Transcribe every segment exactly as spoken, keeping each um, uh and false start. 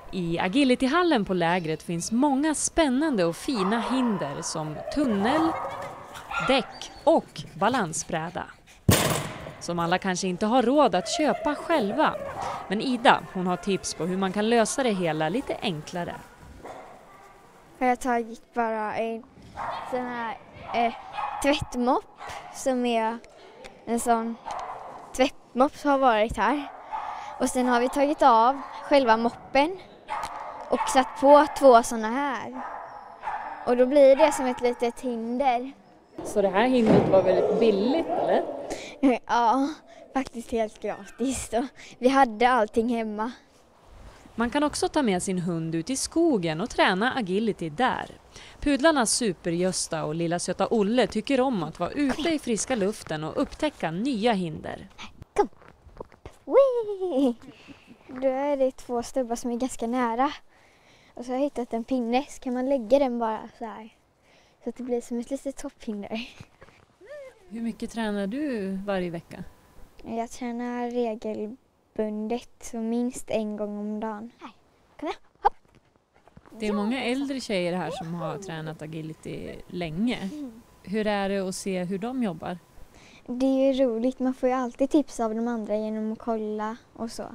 I agilityhallen på lägret finns många spännande och fina hinder som tunnel, däck och balansbräda. Som alla kanske inte har råd att köpa själva. Men Ida, hon har tips på hur man kan lösa det hela lite enklare. Jag har tagit bara en sån här eh, tvättmopp som är en sån tvättmopp som har varit här. Och sen har vi tagit av själva moppen och satt på två såna här. Och då blir det som ett litet hinder. Så det här hindret var väldigt billigt, eller? Ja, faktiskt helt gratis. Och vi hade allting hemma. Man kan också ta med sin hund ut i skogen och träna agility där. Pudlarna Super-Gösta och lilla söta Olle tycker om att vara ute i friska luften och upptäcka nya hinder. Kom! Wee! Då är det två stubbar som är ganska nära. Och så har jag hittat en pinne, så kan man lägga den bara så här. Så att det blir som ett litet topphinder. Hur mycket tränar du varje vecka? Jag tränar regelbundet, så minst en gång om dagen. Här, kom igen, hopp! Det är många äldre tjejer här som har tränat agility länge. Mm. Hur är det att se hur de jobbar? Det är ju roligt, man får ju alltid tips av de andra genom att kolla och så.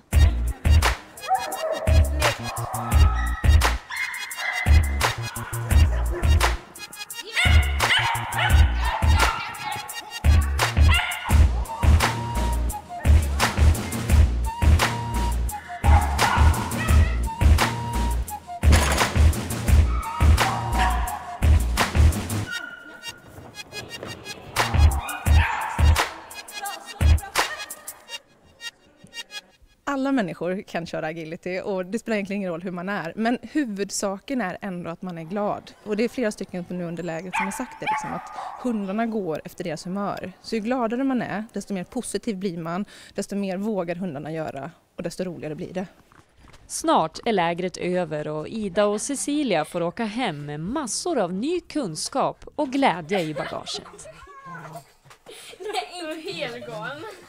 Alla människor kan köra agility och det spelar egentligen ingen roll hur man är. Men huvudsaken är ändå att man är glad. Och det är flera stycken nu under lägret som har sagt det, liksom, att hundarna går efter deras humör. Så ju gladare man är, desto mer positiv blir man, desto mer vågar hundarna göra och desto roligare blir det. Snart är lägret över och Ida och Cecilia får åka hem med massor av ny kunskap och glädje i bagaget. Det är helt galen.